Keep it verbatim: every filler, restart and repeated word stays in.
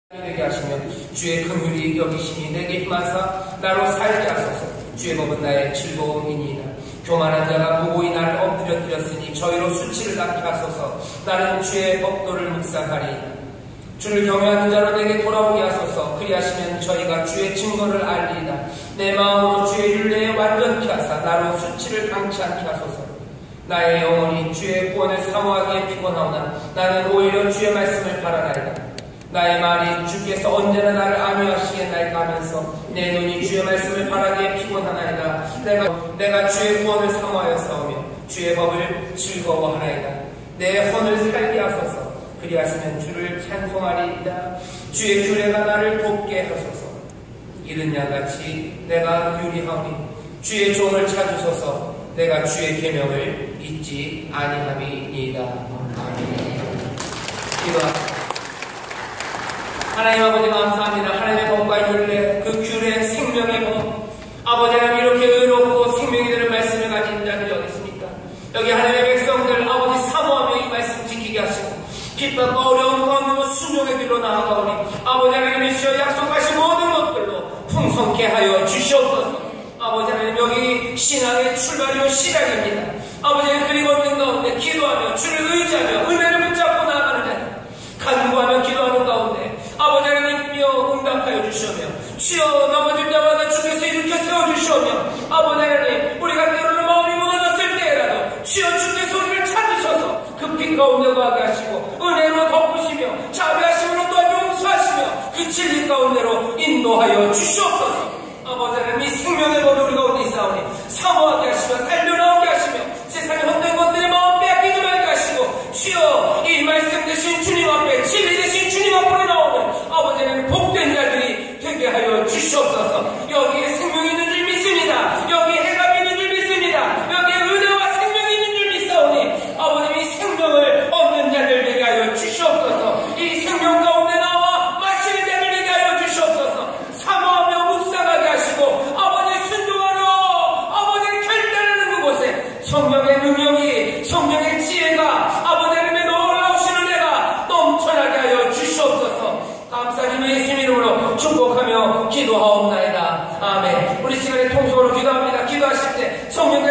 되게 하시며 주의 긍휼이 여기시니 내게 힘하사 나로 살게 하소서. 주의 법은 나의 즐거움이니이다. 교만한 자가 무고히 나를 엎드려뜨렸으니 저희로 수치를 낳게 하소서. 나는 주의 법도를 묵상하리이다. 주를 경외하는 자로 내게 돌아오게 하소서. 그리하시면 저희가 주의 증거를 알리이다. 내 마음으로 주의 율례에 완전케 하사 나로 수치를 당치 않게 하소서. 나의 영혼이 주의 구원을 사모하기에 피곤하오나 나는 오히려 주의 말씀을 바라나이다. 나의 말이 주께서 언제나 나를 안위하시겠나이까 하면서 내 눈이 주의 말씀을 바라기에 피곤하나이다. 내가, 내가 주의 구원을 사모하여 싸우며 주의 법을 즐거워하나이다. 내 혼을 살게 하소서. 그리하시면 주를 찬송하리이다. 주의 규례가 나를 돕게 하소서. 이른 양같이 내가 유리하오니 주의 종을 찾으소서. 내가 주의 계명을 잊지 아니함이니이다. 아멘. 기도합니다. 하나님 아버지 감사합니다. 하나님의 법과 율례, 그 규례, 생명의 법, 아버지 하나님 이렇게 의롭고 생명이 되는 말씀을 가진 자들이 어디 있습니까? 여기 하나님의 백성들 아버지 사모하며 이 말씀 지키게 하시고 기쁨과 어려운 가운데로 순종의 길로 나아가오니 아버지 하나님의 주여 약속하신 모든 것들로 풍성케 하여 주시옵소서. 아버지 하나님 여기 신앙의 출발이요 시작입니다. 아버지 그리 걷는 가운데 기도하며 주를 의지하며 은혜를 붙잡고 나아가는 자들 간구하며 기도하는 가운데 아버지 하나님이여 응답하여 주시오며 주여 넘어질 때마다 주께서 일으켜 세워주시오며 아버지 하나님 우리가 때로는 마음이 무너졌을 때라도 주여 주께서 우리를 찾으셔서 그 빛 가운데 거하게 하시고 은혜로 덮으시며 자비하심으로 또한 용서하시며 그 진리 가운데로 인도하여 주시옵소서. 아버지 하나님 이 생명의 법이 우리 가운데 있사오니 사모하게 하시며 달려나오게 하시며 세상의 헛된 것들의 마음 빼앗기지 말게 하시고 주여 이 말씀 되신 주님 앞에 진리 되신 주님 앞으로 나오는 아버지 하나님 복된 자들이 되게 하여 주시옵소서. 여기에 생명이 있는 줄 믿습니다. 여기에 해답이 있는 줄 믿습니다. 여기에 은혜와 생명이 있는 줄 믿사오니 아버님 이 생명을 얻는 자들 되게 하여 주시옵소서. 이 생명 가운데 나와 마시는 자들 되게 하여 주시옵소서. 사모하며 묵상하게 하시고 아버지 순종하러 아버지를 결단하는 그곳에 성령의 능력이 성령의 지혜가 아버지 하나님의 놀라우신 은혜가 넘쳐나게 하여 주시옵소서. 감사드리며 예수님 이름으로 축복하며 기도하옵나이다. 아멘. 우리 시간에 통성으로 기도합니다. 기도하실 때 성령